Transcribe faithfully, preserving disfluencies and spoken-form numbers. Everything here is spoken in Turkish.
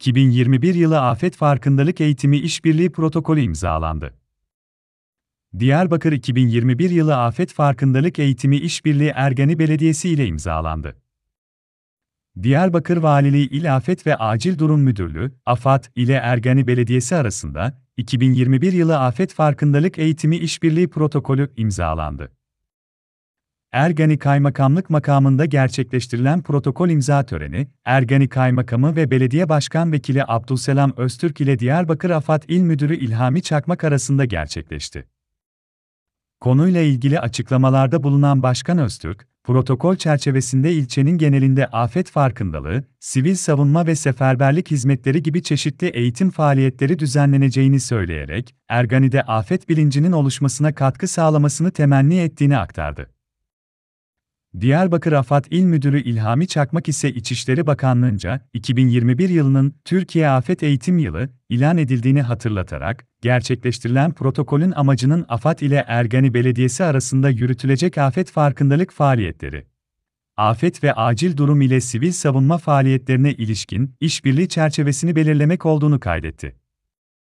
iki bin yirmi bir yılı Afet Farkındalık Eğitimi İşbirliği Protokolü imzalandı. Diyarbakır iki bin yirmi bir yılı Afet Farkındalık Eğitimi İşbirliği Ergani Belediyesi ile imzalandı. Diyarbakır Valiliği İl Afet ve Acil Durum Müdürlüğü, AFAD ile Ergani Belediyesi arasında iki bin yirmi bir yılı Afet Farkındalık Eğitimi İşbirliği Protokolü imzalandı. Ergani Kaymakamlık makamında gerçekleştirilen protokol imza töreni, Ergani Kaymakamı ve Belediye Başkan Vekili Abdülselam Öztürk ile Diyarbakır AFAD İl Müdürü İlhami Çakmak arasında gerçekleşti. Konuyla ilgili açıklamalarda bulunan Başkan Öztürk, protokol çerçevesinde ilçenin genelinde afet farkındalığı, sivil savunma ve seferberlik hizmetleri gibi çeşitli eğitim faaliyetleri düzenleneceğini söyleyerek, Ergani'de afet bilincinin oluşmasına katkı sağlamasını temenni ettiğini aktardı. Diyarbakır AFAD İl Müdürü İlhami Çakmak ise İçişleri Bakanlığı'nca iki bin yirmi bir yılının Türkiye Afet Eğitim Yılı ilan edildiğini hatırlatarak, gerçekleştirilen protokolün amacının AFAD ile Ergani Belediyesi arasında yürütülecek afet farkındalık faaliyetleri, afet ve acil durum ile sivil savunma faaliyetlerine ilişkin işbirliği çerçevesini belirlemek olduğunu kaydetti.